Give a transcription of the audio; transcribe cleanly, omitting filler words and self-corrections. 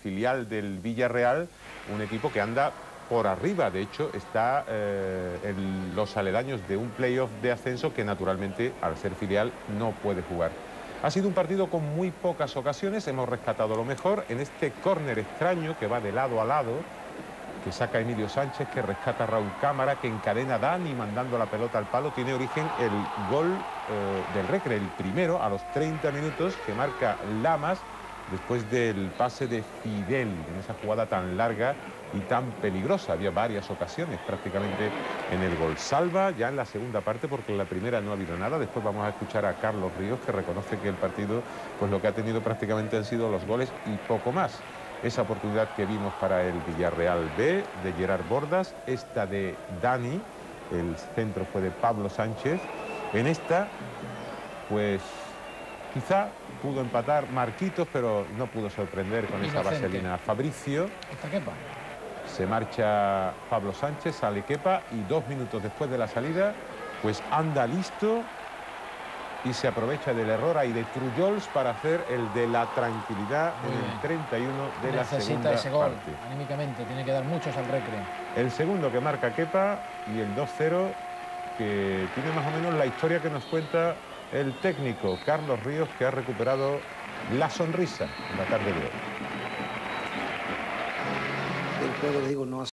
filial del Villarreal, un equipo que anda por arriba. De hecho, está en los aledaños de un playoff de ascenso que naturalmente, al ser filial, no puede jugar. Ha sido un partido con muy pocas ocasiones, hemos rescatado lo mejor en este córner extraño que va de lado a lado, que saca Emilio Sánchez, que rescata a Raúl Cámara, que encadena a Dani mandando la pelota al palo. Tiene origen el gol del Recre, el primero, a los 30 minutos, que marca Lamas después del pase de Fidel, en esa jugada tan larga y tan peligrosa. Había varias ocasiones prácticamente en el gol. Salva ya en la segunda parte, porque en la primera no ha habido nada. Después vamos a escuchar a Carlos Ríos, que reconoce que el partido, pues lo que ha tenido prácticamente han sido los goles y poco más. Esa oportunidad que vimos para el Villarreal B, de Gerard Bordas, esta de Dani, el centro fue de Pablo Sánchez. En esta, pues quizá pudo empatar Marquitos, pero no pudo sorprender con esa vaselina Fabricio. ¿Esta Kepa? Se marcha Pablo Sánchez, sale Kepa y 2 minutos después de la salida, pues anda listo y se aprovecha del error ahí de Trullols para hacer el de la tranquilidad en el 31 de la segunda Necesita ese gol, parte. anímicamente, tiene que dar muchos al Recre. El segundo que marca Kepa y el 2-0 que tiene más o menos la historia que nos cuenta el técnico Carlos Ríos, que ha recuperado la sonrisa en la tarde de hoy. El juego, digo, no ha